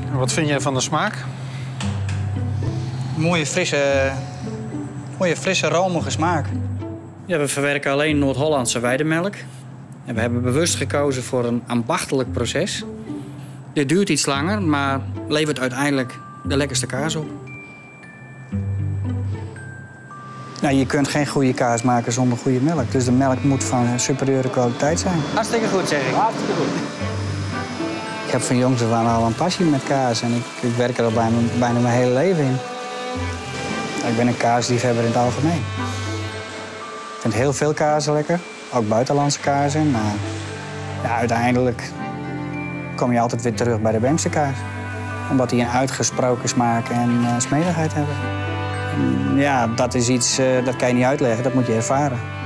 Wat vind jij van de smaak? Mooie, frisse, romige smaak. Ja, we verwerken alleen Noord-Hollandse weidemelk. En we hebben bewust gekozen voor een ambachtelijk proces. Dit duurt iets langer, maar levert uiteindelijk de lekkerste kaas op. Nou, je kunt geen goede kaas maken zonder goede melk. Dus de melk moet van superieure kwaliteit zijn. Hartstikke goed, zeg ik. Hartstikke goed. Ik heb van jongs af aan al een passie met kaas en ik werk er al bijna mijn hele leven in. Ik ben een kaasliefhebber in het algemeen. Ik vind heel veel kazen lekker, ook buitenlandse kazen. Maar ja, uiteindelijk kom je altijd weer terug bij de Beemster kaas. Omdat die een uitgesproken smaak en smedigheid hebben. En ja, dat is iets, dat kan je niet uitleggen, dat moet je ervaren.